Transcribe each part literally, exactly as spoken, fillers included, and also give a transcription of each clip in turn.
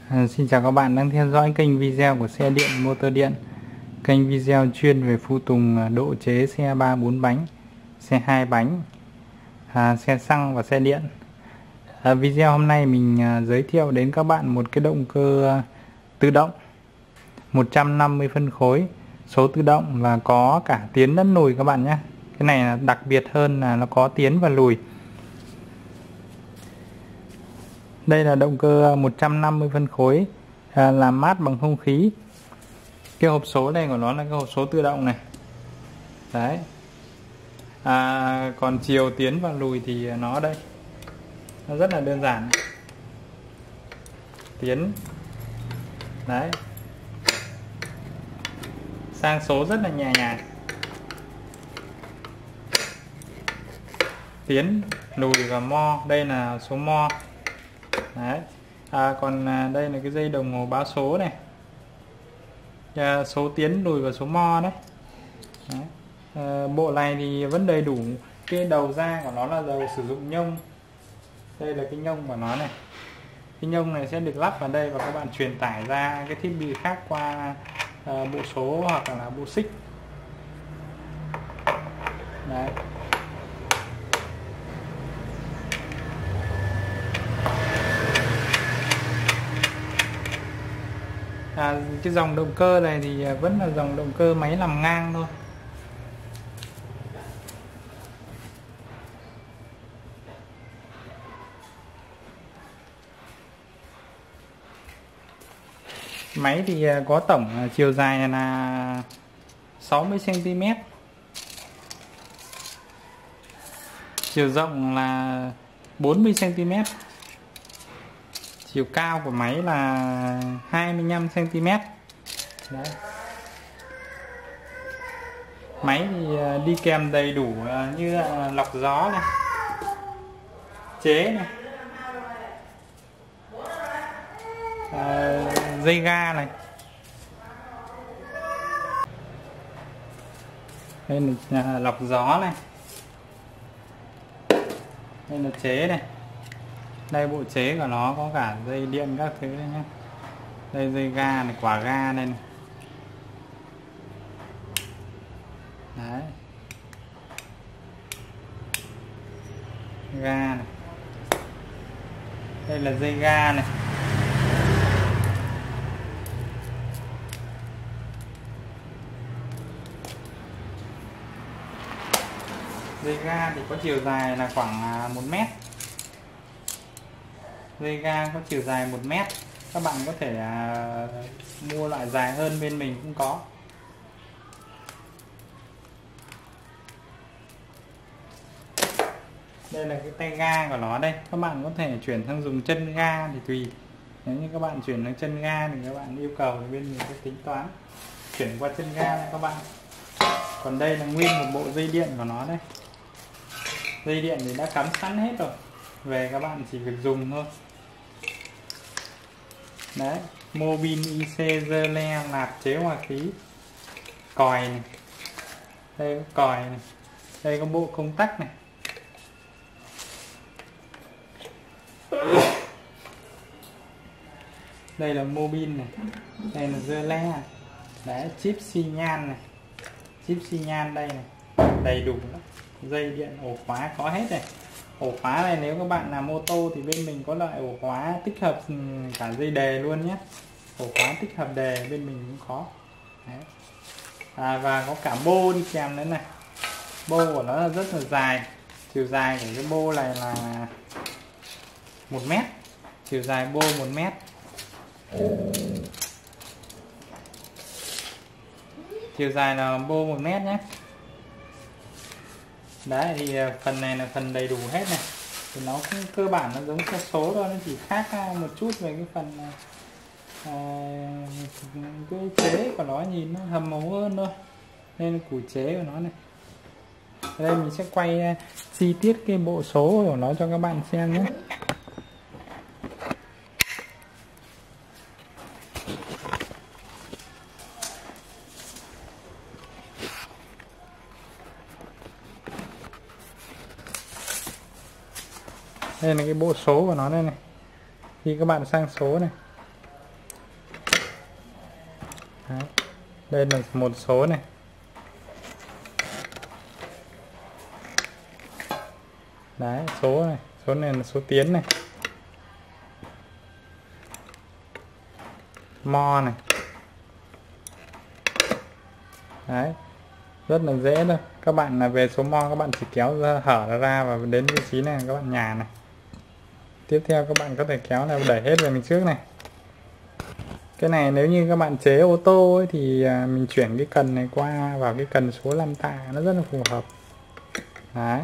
À, xin chào các bạn đang theo dõi kênh video của xe điện motor điện, kênh video chuyên về phụ tùng độ chế xe ba bốn bánh, xe hai bánh, à, xe xăng và xe điện. À, video hôm nay mình à, giới thiệu đến các bạn một cái động cơ à, tự động một trăm năm mươi phân khối, số tự động và có cả tiến lẫn lùi các bạn nhé. Cái này là đặc biệt hơn là nó có tiến và lùi. Đây là động cơ một trăm năm mươi phân khối, à, làm mát bằng không khí. Cái hộp số này của nó là cái hộp số tự động này. Đấy. À, còn chiều tiến và lùi thì nó đây. Nó rất là đơn giản. Tiến. Đấy. Sang số rất là nhẹ nhàng. Tiến, lùi và mo. Đây là số mo. Đấy. À, còn đây là cái dây đồng hồ báo số này, à, số tiến lùi và số mo đấy. Đấy. À, bộ này thì vẫn đầy đủ. Cái đầu ra của nó là đầu sử dụng nhông. Đây là cái nhông của nó này. Cái nhông này sẽ được lắp vào đây và các bạn truyền tải ra cái thiết bị khác qua à, bộ số hoặc là bộ xích. Đấy. À, cái dòng động cơ này thì vẫn là dòng động cơ máy làm ngang thôi. Máy thì có tổng chiều dài là sáu mươi xăng ti mét, chiều rộng là bốn mươi xăng ti mét, chiều cao của máy là hai mươi lăm xăng ti mét. Đấy. Máy thì đi kèm đầy đủ như là lọc gió này, chế này, à, dây ga này. Đây là lọc gió này, đây là chế này. Đây bộ chế của nó có cả dây điện các thứ đây nhé. Đây dây ga này, quả ga đây này. Đấy. Ga này. Đây là dây ga này. Dây ga thì có chiều dài là khoảng một mét. Dây ga có chiều dài một mét. Các bạn có thể à, mua loại dài hơn bên mình cũng có. Đây là cái tay ga của nó đây. Các bạn có thể chuyển sang dùng chân ga thì tùy. Nếu như các bạn chuyển sang chân ga thì các bạn yêu cầu thì bên mình sẽ tính toán chuyển qua chân ga này các bạn. Còn đây là nguyên một bộ dây điện của nó đây. Dây điện thì đã cắm sẵn hết rồi. Về các bạn chỉ việc dùng thôi. Đấy, Mobin i xê dơ le nạp chế hòa khí, còi này. Đây có còi này. Đây có bộ công tắc này. Đây là Mobin này. Đây là dơ le. Đấy, chip xi nhan này. Chip xi nhan đây này. Đầy đủ đó. Dây điện ổ khóa có hết này. Ổ khóa này nếu các bạn làm ô tô thì bên mình có loại ổ khóa tích hợp cả dây đề luôn nhé. Ổ khóa tích hợp đề bên mình cũng có. Đấy. À, và có cả bô đi kèm nữa này. Bô của nó là rất là dài. Chiều dài của cái bô này là một mét. Chiều dài bô một mét. Chiều dài là bô một mét nhé. Đấy thì phần này là phần đầy đủ hết này. Thì nó cũng cơ bản nó giống xe số thôi, nó chỉ khác một chút về cái phần à, cái chế của nó nhìn nó hầm màu hơn thôi. Đây là củ chế của nó này. Ở đây mình sẽ quay chi tiết cái bộ số của nó cho các bạn xem nhé. Đây là cái bộ số của nó đây này. Khi các bạn sang số này, Đấy. Đây là một số này. Đấy, số này, số này là số tiến này. Mo này. Đấy, rất là dễ thôi. Các bạn là về số mo, các bạn chỉ kéo ra, hở nó ra và đến vị trí này các bạn nhả này. Tiếp theo các bạn có thể kéo này đẩy hết về mình trước này. Cái này nếu như các bạn chế ô tô ấy, thì mình chuyển cái cần này qua vào cái cần số năm tạ, nó rất là phù hợp. Đấy.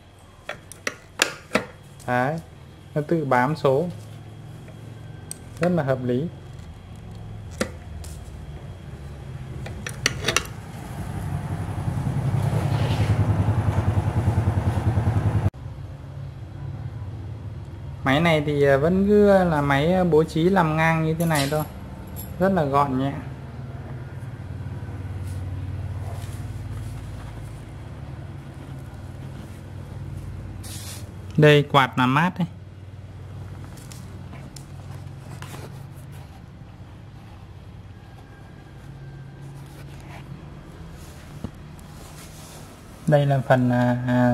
Đấy, nó tự bám số, rất là hợp lý. Máy này thì vẫn cứ là máy bố trí làm ngang như thế này thôi, rất là gọn nhẹ. Đây quạt làm mát đấy. Đây là phần à, à,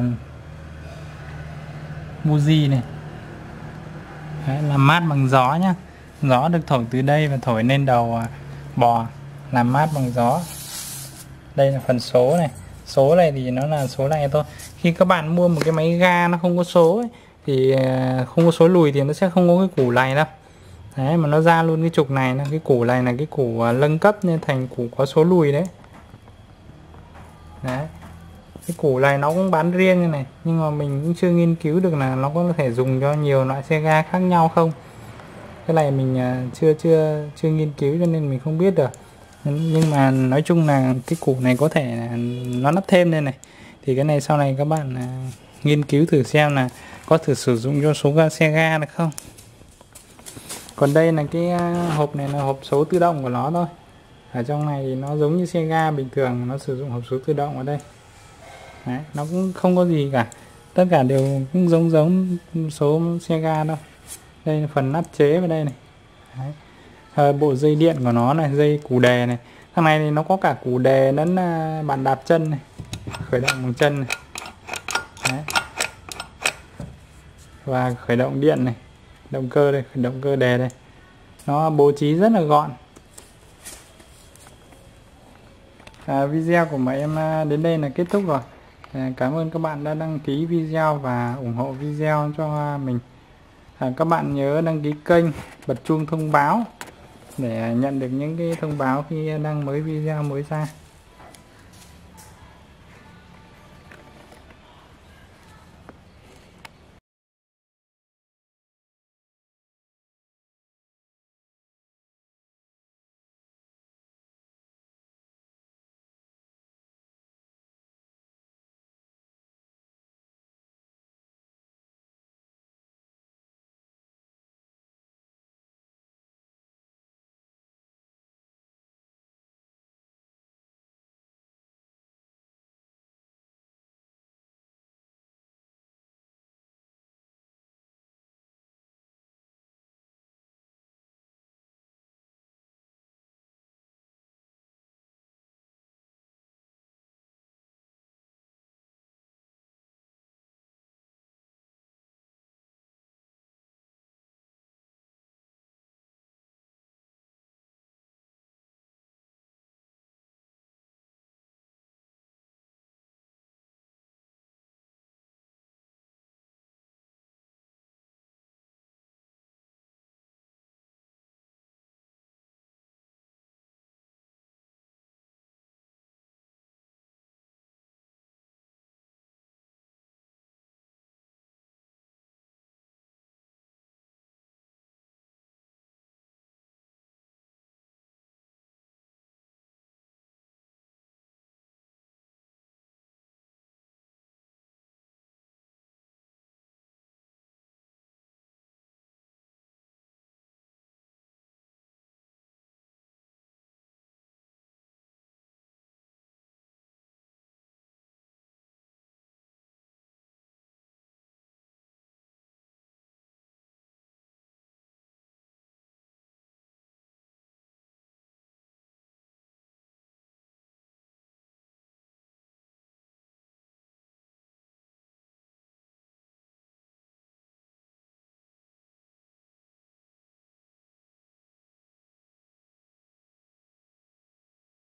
buji này. Đấy, làm mát bằng gió nhá. Gió được thổi từ đây và thổi lên đầu à, bò, làm mát bằng gió. Đây là phần số này. Số này thì nó là số này thôi. Khi các bạn mua một cái máy ga nó không có số ấy, thì không có số lùi thì nó sẽ không có cái củ này đâu. Đấy, mà nó ra luôn cái trục này, cái củ này là cái củ nâng cấp nên thành củ có số lùi đấy. Đấy. Cái củ này nó cũng bán riêng như này, nhưng mà mình cũng chưa nghiên cứu được là nó có thể dùng cho nhiều loại xe ga khác nhau không. Cái này mình chưa chưa chưa nghiên cứu cho nên mình không biết được. Nhưng mà nói chung là cái củ này có thể là nó lắp thêm lên này, thì cái này sau này các bạn nghiên cứu thử xem là có thử sử dụng cho số ga xe ga được không. Còn đây là cái hộp này là hộp số tự động của nó thôi. Ở trong này thì nó giống như xe ga bình thường, nó sử dụng hộp số tự động ở đây. Đấy, nó cũng không có gì cả, tất cả đều cũng giống giống số xe ga đâu. Đây là phần nắp chế vào đây này. Đấy. À, bộ dây điện của nó này, dây củ đề này. Thằng này thì nó có cả củ đề lẫn bàn đạp chân này, khởi động bằng chân này. Đấy. Và khởi động điện này, động cơ đây, khởi động cơ đề đây. Nó bố trí rất là gọn. À, video của mọi em đến đây là kết thúc rồi. À, cảm ơn các bạn đã đăng ký video và ủng hộ video cho mình. À, các bạn nhớ đăng ký kênh, bật chuông thông báo để nhận được những cái thông báo khi đăng mới video mới ra.